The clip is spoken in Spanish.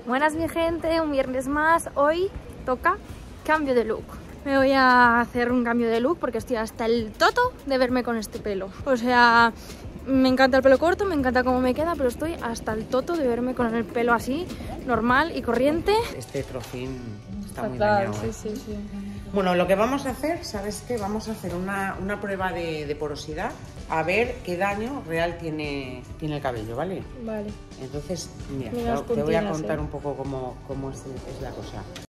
Buenas mi gente, un viernes más. Hoy toca cambio de look. Me voy a hacer un cambio de look porque estoy hasta el toto de verme con este pelo. O sea, me encanta el pelo corto, me encanta cómo me queda, pero estoy hasta el toto de verme con el pelo así, normal y corriente. Este trocín está Fatal, muy dañado. sí. Bueno, lo que vamos a hacer, ¿sabes qué? Vamos a hacer una prueba de porosidad, a ver qué daño real tiene el cabello, ¿vale? Vale. Entonces, mira, Mira las te voy a puntinas, contar un poco cómo es la cosa.